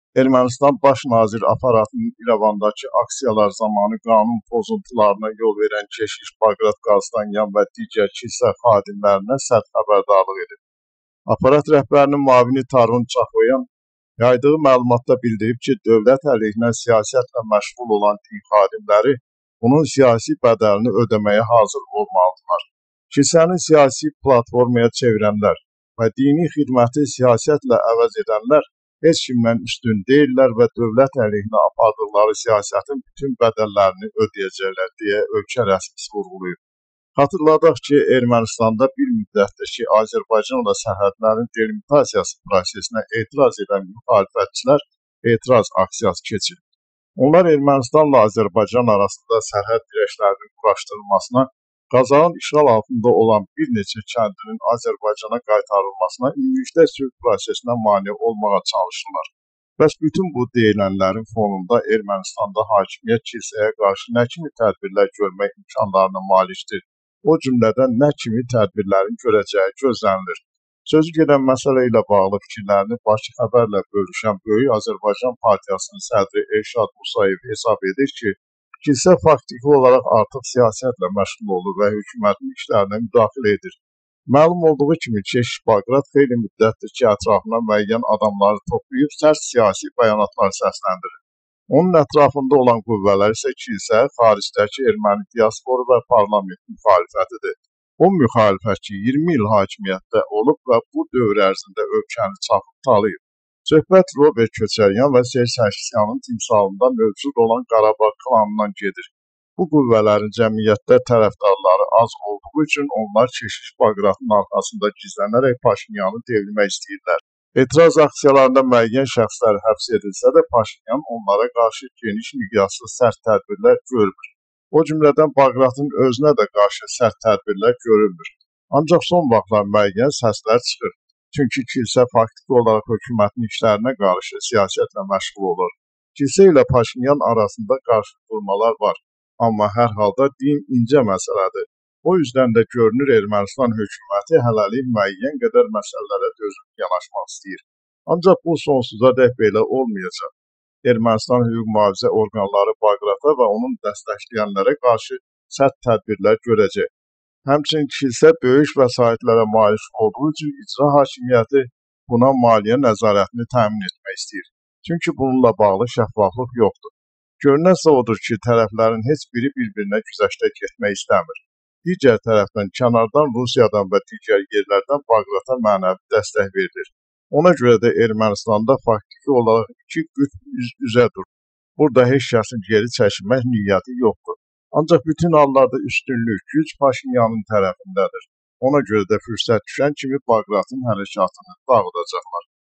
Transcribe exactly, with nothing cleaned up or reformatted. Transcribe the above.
Ermənistan Baş nazir aparatının İrəvandakı aksiyalar zamanı qanun pozuntularına yol verən keşiş Baqrat Qalstanyan və digər kilsə xadimlərinə sərt xəbərdarlıq edib. Aparat rəhbərinin müavini Tarun Çaxoyan yaydığı məlumatda bildirib ki, dövlət əleyhinə siyasətlə məşğul olan din xadimləri bunun siyasi bədəlini ödəməyə hazır olmalıdırlar. Kilsəni siyasi platformaya çevirənlər və dini xidməti siyasətlə əvəz edənlər heç kimdən üstün deyirlər və dövlət əleyhinə apardıqları siyasətin bütün bədəllərini ödəyəcəklər deyə ölkə rəsmisi vurğulayıb. Xatırladaq ki, Ermənistanda bir müddətdir ki, Azərbaycanla sərhədlərin delimitasiyası prosesinə etiraz edən müxalifətçilər etiraz aksiyası keçirib. Onlar Ermənistanla Azərbaycan arasında sərhəd dirəklərinin quraşdırılmasına, Qazaxın işğal altında olan bir neçə kəndinin Azərbaycana qaytarılmasına, ümumilikdə sülh prosesinə mane olmağa çalışırlar. Bəs bütün bu deyilənlərin fonunda Ermənistanda hakimiyyət kilsəyə qarşı nə kimi tədbirlər görmək imkanlarına malikdir, o cümlədən nə kimi tədbirlərin görəcəyi gözlənilir. Sözü gedən məsələ ilə bağlı fikirlərini Bakı Xəbərlə bölüşən Böyük Azərbaycan Partiyasının sədri Elşad Musayev hesab edir ki, kilsə faktiki olaraq artıq siyasətlə məşğul olur və hökumətin işlərinə müdaxilə edir. Məlum olduğu kimi Keşiş Baqrat xeyli müddətdir ki, ətrafına müəyyən adamları toplayıb sərt siyasi bəyanatlar səsləndirir. Onun ətrafında olan qüvvələr isə kilsə, xaricdəki erməni diasporu və parlament müxalifətidir. O müxalifət ki, iyirmi il hakimiyyətdə olub və bu dövr ərzində ölkəni çapıb talayıb. Söhbət Robert Köçəryan və Serj Sarkisyanın timsalında mövcud olan Qarabağ klanından gedir. Bu qüvvələrin cəmiyyətdə tərəfdarları az olduğu üçün onlar Keşiş Baqratın arxasında gizlənərək Paşinyanı devrilmək istəyirlər. Etiraz aksiyalarında müəyyən şəxslər həbs edilsə də Paşinyan onlara qarşı geniş miqyaslı sərt tədbirlər görmür. O cümlədən Baqratın özünə də qarşı sərt tədbirlər görülmür. Ancaq son vaxtlar müəyyən səslər çıxır. Çünki kilsə faktiki olaraq hökumətin işlərinə qarşı siyasətlə məşğul olur. Kilsə ilə Paşinyan arasında qarşı durmalar var. Amma hər halda din incə məsələdir. O yüzden də görünür Ermənistan hökuməti hələlik müəyyən qədər məsələlərə dözüb yanaşmaq istəyir. Ancaq bu sonsuza dək belə olmayacaq. Ermənistan hüquq mühafizə orqanları Baqrata və onun dəstəkləyənlərə qarşı sərt tədbirlər görəcək. Həmçinin kilsə böyük vəsaitlərə malik olduğu üçün icra hakimiyyəti buna maliyyə nəzarətini təmin etmək istəyir. Çünki bununla bağlı şəffaflıq yoxdur. Görünənsə odur ki, tərəflərin heç biri bir-birinə güzəştə getmək istəmir. Digər tərəfdən kənardan Rusiyadan və digər yerlərdən Baqrata mənəvi dəstək verilir. Ona görə də Ermənistanda faktiki olaraq iki qütb üz üzə durur. Burada heç kəsin geri çəkilmək niyyəti yoxdur. Ancaq bütün hallarda üstünlük, güc Paşinyanın tərəfindədir. Ona görə də fürsət düşən kimi Baqratın hərəkatını dağıdacaqlar.